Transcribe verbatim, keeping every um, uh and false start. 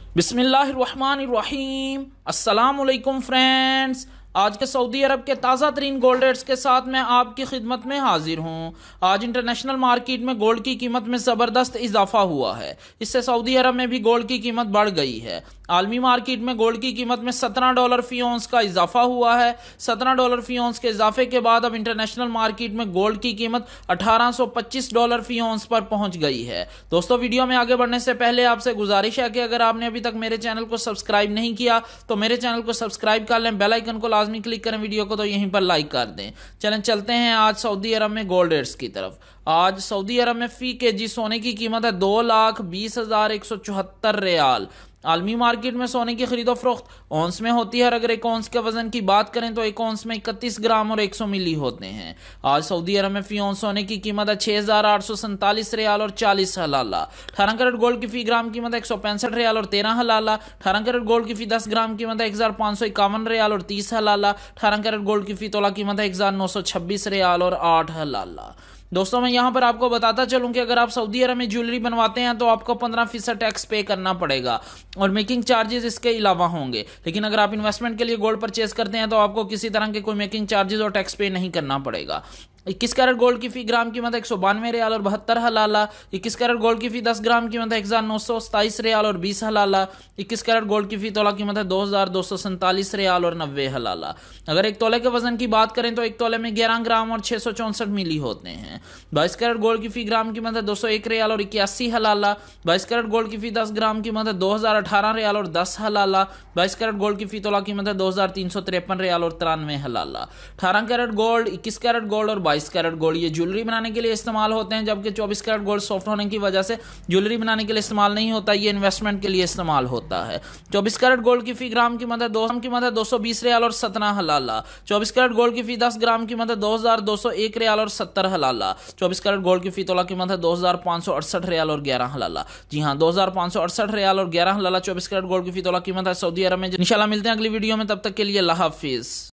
बिस्मिल्लाहिर्रहमानिर्रहीम। अस्सलामुअलैकुम फ्रेंड्स, आज के सऊदी अरब के ताज़ा तरीन गोल्ड रेट्स के साथ मैं आपकी खिदमत में हाजिर हूँ। आज इंटरनेशनल मार्केट में गोल्ड की कीमत में ज़बरदस्त इजाफा हुआ है। इससे सऊदी अरब में भी गोल्ड की कीमत बढ़ गई है। आलमी मार्केट में गोल्ड की कीमत में सत्रह डॉलर फी औंस का इजाफा हुआ है। सत्रह डॉलर फी औंस के इजाफे के बाद अब इंटरनेशनल मार्केट में गोल्ड की कीमत अठारह सौ पच्चीस डॉलर फी औंस पर पहुंच गई है। दोस्तों, वीडियो में आगे बढ़ने से पहले आपसे गुजारिश है कि अगर आपने अभी तक मेरे चैनल को सब्सक्राइब नहीं किया तो मेरे चैनल को सब्सक्राइब कर लें, बेल आइकन को लाजमी क्लिक करें, वीडियो को तो यहीं पर लाइक कर दें। चलें चलते हैं आज सऊदी अरब में गोल्ड रेट्स की तरफ। आज सऊदी अरब में फी के जी सोने की कीमत है दो लाख बीस हजार एक सौ चौहत्तर रियाल। आलमी मार्केट में सोने की खरीदो फरोख्त औंस में होती है और अगर एक औंस के वजन की बात करें तो एक औंस में इकतीस ग्राम और सौ मिली होते हैं। आज सऊदी अरब में फी औंस सोने की कीमत है छह हजार आठ सौ सैंतालीस रियाल और चालीस हलाला। अठारह कैरेट गोल्ड की फी ग्राम कीमत है एक सौ पैंसठ रियाल और तेरह हलाला। अठारह कैरेट गोल्ड की फी दस ग्राम कीमत है एक हजार पाँच सौ इक्यावन रियाल और तीस हलाला। अठारह कैरेट गोल्ड की फी तोला कीमत है एक हजार नौ सौ छब्बीस रियाल और आठ हलाला। दोस्तों, मैं यहाँ पर आपको बताता चलूं कि अगर आप सऊदी अरब में ज्वेलरी बनवाते हैं तो आपको पंद्रह फीसद टैक्स पे करना पड़ेगा और मेकिंग चार्जेस इसके अलावा होंगे। लेकिन अगर आप इन्वेस्टमेंट के लिए गोल्ड परचेज करते हैं तो आपको किसी तरह के कोई मेकिंग चार्जेस और टैक्स पे नहीं करना पड़ेगा। इक्कीस कैरेट गोल्ड की फी ग्राम कीमत एक सौ बानवे रियाल और बहत्तर हलाला। इक्कीस कैरेट गोल्ड की फी दस ग्राम कीमत है एक हजार नौ सौ सताईस रियाल और बीस हलाला। इक्कीस कैरेट गोल्ड की फी तोला कीमत है दो हजार दो सौ सैंतालीस रियाल और नब्बे हलाला। अगर एक तोले के वजन की बात करें तो एक तोले में ग्यारह ग्राम और छह सौ चौंसठ मिली होते हैं। बाईस कैरेट गोल्ड की फी ग्राम कीमत है दो सौ एक रियाल और इक्यासी हलाला। बाईस कैरेट गोल्ड की फी दस ग्राम कीमत है दो हजार अठारह रियाल और दस हलाला। बाईस कैरेट गोल्ड की फी तोला कीमत है दो हजार तीन सौ तिरपन रियाल और तिरानवे हलाला। अठारह कैरेट गोल्ड, इक्कीस कैरेट गोल्ड और बाईस कैरेट गोल्ड ये ज्वेलरी बनाने के लिए इस्तेमाल होते हैं, जबकि चौबीस कैरेट गोल्ड सॉफ्ट होने की वजह से ज्वेलरी बनाने के लिए इस्तेमाल नहीं होता, ये इन्वेस्टमेंट के लिए इस्तेमाल होता है। चौबीस कैरेट गोल्ड की फी ग्राम कीमत है दो कीमत है दो सौ बीस रियाल और सत्रह हलाला। चौबीस कैरेट गोल्ड की फी दस ग्राम कीमत है दो हजार दो सौ एक रियाल और सत्तर हलाला। चौबीस कैरेट गोल्ड की फी तोला कीमत है दो हजार पाँच सौ अड़सठ रियाल और ग्यारह हलाला। जी हाँ, दो हजार पाँच सौ अड़सठ रियाल और ग्यारह हलाला चौबीस कैरेट गोल्ड की फी तोला कीमत है सऊदी अरब में। इंशाल्लाह मिलते हैं अगली वीडियो में, तब तक के लिए अल्लाह हाफिज।